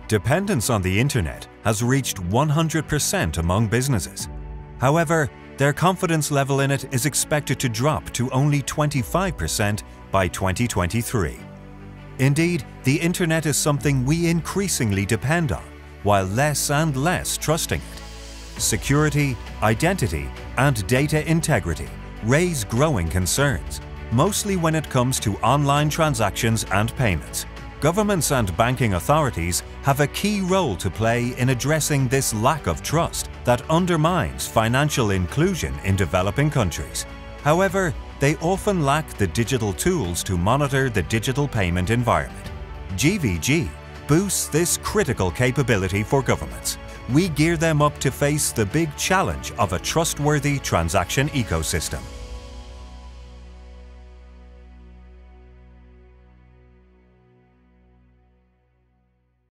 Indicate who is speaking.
Speaker 1: Dependence on the internet has reached 100% among businesses. However, their confidence level in it is expected to drop to only 25% by 2023. Indeed, the internet is something we increasingly depend on, while less and less trusting it. Security, identity, and data integrity raise growing concerns, mostly when it comes to online transactions and payments. Governments and banking authorities have a key role to play in addressing this lack of trust that undermines financial inclusion in developing countries. However, they often lack the digital tools to monitor the digital payment environment. GVG boosts this critical capability for governments. We gear them up to face the big challenge of a trustworthy transaction ecosystem.